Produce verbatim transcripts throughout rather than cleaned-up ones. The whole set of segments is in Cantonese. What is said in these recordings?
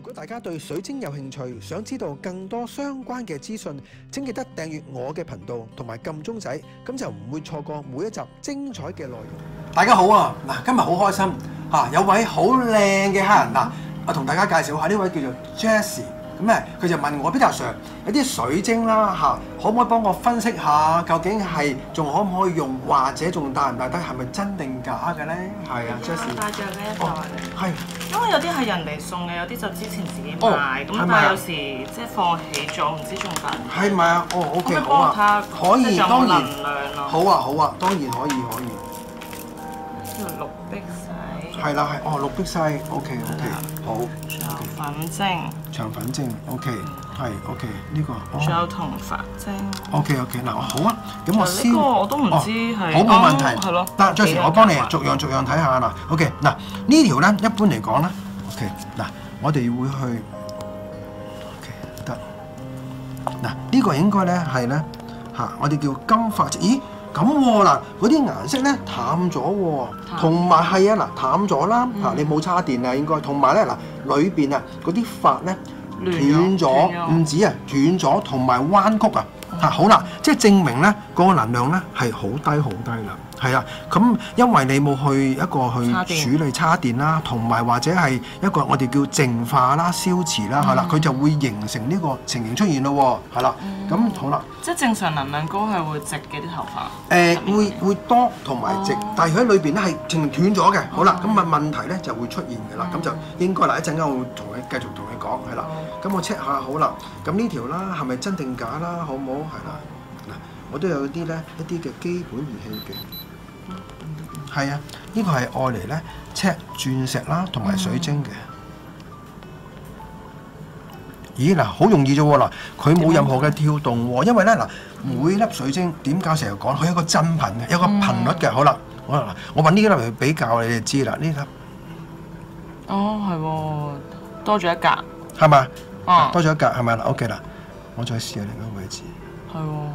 果大家對水晶有興趣，想知道更多相關嘅資訊，請記得訂閱我嘅頻道同埋撳鐘仔，咁就唔會錯過每一集精彩嘅內容。大家好啊！嗱，今日好開心嚇，有位好靚嘅客人嗱，我同大家介紹下呢位叫做 Jessie。咁咧，佢就問我 Peter Sir 有啲水晶啦嚇，可唔可以幫我分析下究竟係仲可唔可以用，或者仲帶唔帶得，係咪真定假嘅咧？係啊 ，Jessie。 帶著呢一袋。 係。 因為有啲係人哋送嘅，有啲就之前自己買，咁但係有時即係放棄咗，唔知仲帶唔帶。 係咪啊？哦，OK，好啊。可以，當然。好啊，好啊，當然可以，可以。 呢條綠碧璽。 係啦，係哦，綠碧璽 ，OK，OK，好。 長粉晶。 長粉晶 ，OK， 係 OK， 呢個。 仲有銅髮晶。 OK，OK， 嗱，好啊，咁我先。 呢個我都唔知係。 好，冇問題。 係咯。 得 ，Jessie，我幫你逐樣逐樣睇下嗱。OK， 嗱呢條咧一般嚟講咧 ，OK， 嗱我哋會去 ，OK， 得。嗱呢個應該咧係咧嚇，我哋叫金髮晶。咦？咁喎嗱，嗰啲顏色咧淡咗喎，同埋係啊嗱淡咗啦嚇，你冇叉電啊應該，同埋咧嗱裏邊啊嗰啲髮咧斷咗，唔止啊斷咗，同埋彎曲啊嚇，好啦，即係證明咧嗰個能量咧係好低好低啦，係啊，咁因為你冇去一個去處理叉電啦，同埋或者係一個我哋叫淨化啦、消磁啦，係啦，佢就會形成呢個情形出現咯喎，係啦，咁好啦。 即係正常能量高係會直嘅啲頭髮，誒會會多同埋直，但係佢喺裏邊咧係情斷咗嘅。好啦，咁啊問題咧就會出現嘅啦。咁就應該嗱一陣間我會同你繼續同你講係啦。咁我 check 下好啦。咁呢條啦係咪真定假啦？好唔好？係啦。嗱，我都有啲咧一啲嘅基本儀器嘅。係啊，呢個係愛嚟咧 check 鑽石啦同埋水晶嘅。咦嗱，好容易啫喎嗱，佢冇任何嘅跳動喎，因為咧嗱，每粒水晶點解成日講佢有個振頻嘅，有個頻率嘅。好啦，好啦，我揾呢粒嚟去比較，你就知啦。呢粒哦係喎，多咗一格係嘛？ 哦， 多咗一格係咪啦 ？OK 啦，我再試下另一個位置。 係喎。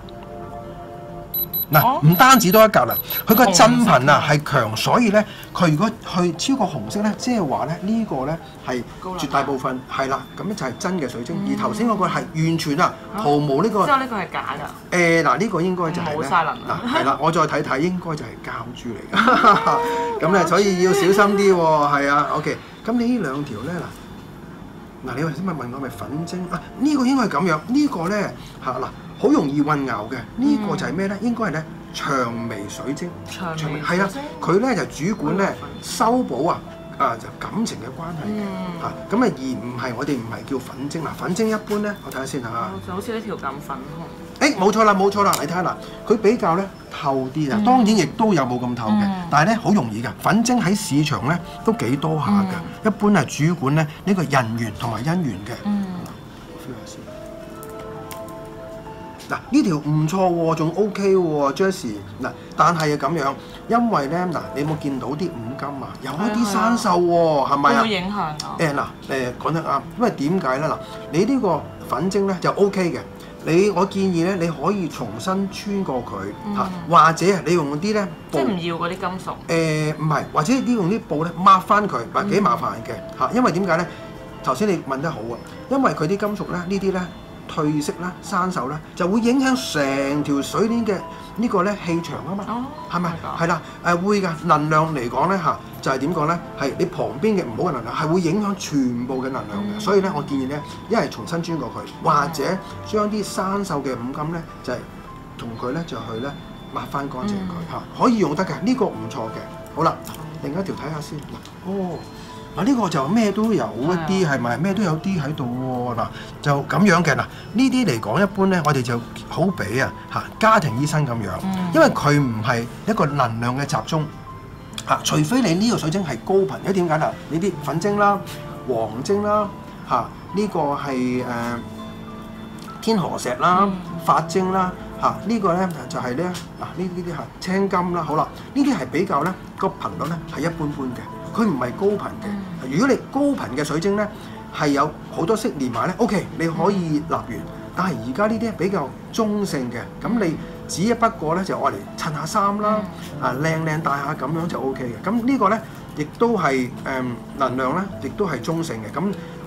嗱，唔單止多一格啦，佢個振頻啊係強，所以咧佢如果去超過紅色咧，即係話咧呢個咧係絕大部分係啦，咁咧就係真嘅水晶，而頭先嗰個係完全啊毫無呢個。 之後呢個係假㗎。 誒嗱，呢個應該就係冇曬能量。 嗱係啦，我再睇睇，應該就係膠珠嚟㗎。咁咧，所以要小心啲喎。係啊 ，OK。咁你呢兩條咧嗱，嗱你頭先咪問我係咪粉晶啊？呢個應該係咁樣，呢個咧嚇嗱。好容易混淆嘅，呢、這個就係咩咧？應該係咧薔薇水晶， 薔薇係啊，佢咧就主管咧修補啊啊就感情嘅關係嘅嚇，咁啊而唔係我哋唔係叫粉晶嗱，粉晶一般咧，我睇下先嚇， 就好似呢條咁粉紅，誒冇錯啦冇錯啦，你睇下嗱，佢比較咧透啲啊，當然亦都有冇咁透嘅，嗯、但係咧好容易嘅，粉晶喺市場咧都幾多下嘅，嗯、一般係主管咧呢個人緣同埋姻緣嘅。嗯嗱呢條唔錯喎，仲 OK 喎 ，Jessie。嗱，但係啊咁樣，因為咧嗱，你有冇見到啲五金啊？有一啲生鏽喎，係咪啊？ 會影響啊？ 誒嗱誒講得啱，因為點解咧嗱？你呢個粉晶咧就 OK 嘅，你我建議咧你可以重新穿過佢嚇，嗯、或者你用啲咧布， 即係唔要嗰啲金屬。 誒唔係，或者你用啲布咧抹翻佢，嗱幾麻煩嘅嚇，因為點解咧？頭先你問得好啊，因為佢啲金屬咧呢啲咧。褪色啦、生鏽啦，就會影響成條水鏈嘅呢個咧氣場啊嘛，係咪？係啦，誒會㗎。能量嚟講咧嚇，就係點講咧？係你旁邊嘅唔好嘅能量，係會影響全部嘅能量嘅。嗯、所以咧，我建議咧，一係重新穿過佢，或者將啲生鏽嘅五金咧，就係同佢咧就去咧抹翻乾淨佢嚇，嗯、可以用得嘅。呢、呢個唔錯嘅。好啦，另一條睇下先。哦。嗱呢個就咩都有一啲係咪？咩都有啲喺度喎嗱，就咁樣嘅嗱。呢啲嚟講一般咧，我哋就好比啊嚇家庭醫生咁樣，嗯、因為佢唔係一個能量嘅集中嚇，除非你呢個水晶係高頻。因為點解啊？呢啲粉晶啦、黃晶啦嚇，呢、呢個係誒、呃、天河石啦、髮晶啦嚇，呢、呢個咧就係咧嗱呢呢啲係青金啦。好啦，呢啲係比較咧個頻率咧係一般般嘅。佢唔係高頻嘅，嗯、如果你高頻嘅水晶咧，係有好多色連埋咧 ，OK， 你可以立完。但係而家呢啲比較中性嘅，咁你只一不過咧就愛嚟襯下衫啦，嗯、啊靚靚戴下咁樣就 OK 嘅。咁呢個咧亦都係誒、呃、能量咧，亦都係中性嘅。咁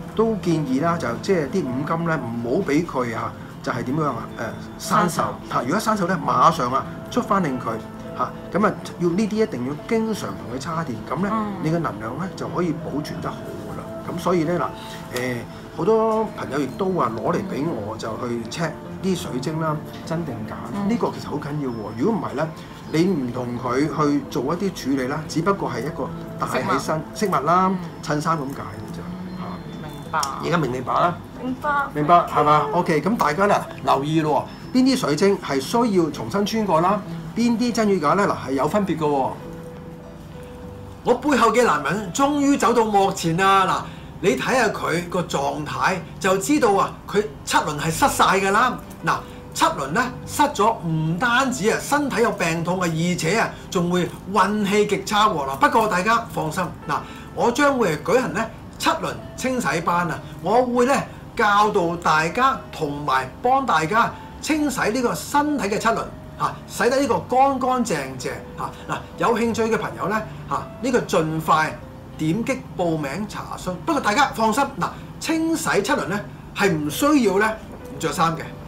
都建議啦，就即係啲五金咧唔好俾佢嚇，就係點樣啊？誒生鏽嚇，如果生鏽咧，馬上啊捽翻令佢嚇，咁啊要呢啲一定要經常同佢叉電，咁咧、嗯、你嘅能量咧就可以保存得好噶啦。咁所以咧嗱誒，好、呃、多朋友亦都話攞嚟俾我就去 check 啲水晶啦，真定假？呢、嗯、個其實好緊要喎。如果唔係咧，你唔同佢去做一啲處理啦，只不過係一個帶起身飾物啦、襯衫咁解嘅啫。而家明唔明白啦？ 明白， 明白係嘛 ？OK， 咁大家咧留意咯，邊啲水晶係需要重新穿過啦？邊啲真與假咧？嗱係有分別嘅喎。 我背後嘅男人終於走到幕前啦！嗱，你睇下佢個狀態就知道啊，佢七輪係失晒㗎啦。嗱，七輪咧失咗，唔單止啊身體有病痛啊，而且啊仲會運氣極差喎。嗱，不過大家放心，嗱，我將會係舉行咧七輪清洗班啊！我會咧教導大家同埋幫大家清洗呢個身體嘅七輪嚇，洗得呢個乾乾淨淨嚇。嗱，有興趣嘅朋友咧嚇，呢、呢個盡快點擊報名查詢。不過大家放心，嗱，清洗七輪咧係唔需要咧唔着衫嘅。